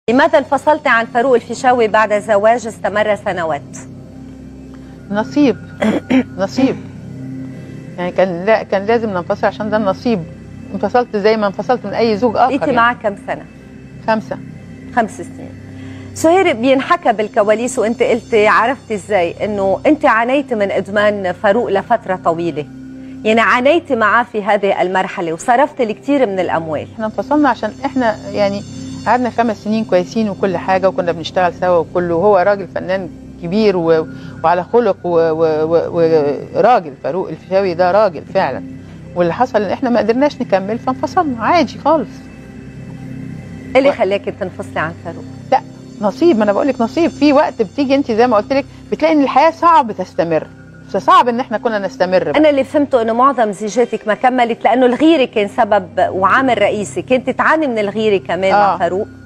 لماذا انفصلت عن فاروق الفيشاوي بعد زواج استمر سنوات؟ نصيب. نصيب يعني كان لازم ننفصل عشان ده النصيب. انفصلت زي ما انفصلت من اي زوج اخر. انت معك كم سنه؟ 5. 5 سنين. سهير، بينحكى بالكواليس وانت قلتي عرفتي ازاي انه انت عانيتي من ادمان فاروق لفتره طويله، يعني عانيتي معاه في هذه المرحله وصرفت الكثير من الاموال. احنا انفصلنا عشان احنا يعني قعدنا 5 سنين كويسين وكل حاجه وكنا بنشتغل سوا وكله، وهو راجل فنان كبير وعلى خلق وراجل. فاروق الفيشاوي ده راجل فعلا، واللي حصل ان احنا ما قدرناش نكمل فانفصلنا عادي خالص. ايه اللي خلاكي تنفصلي عن فاروق؟ لا نصيب، ما انا بقول لك نصيب. في وقت بتيجي انت زي ما قلت لك بتلاقي ان الحياه صعب تستمر، فصعب ان احنا كنا نستمر بقى. انا اللي فهمته انه معظم زيجاتك ما كملت لانه الغيره كان سبب وعامل رئيسي. كنت تعاني من الغيره كمان مع فاروق؟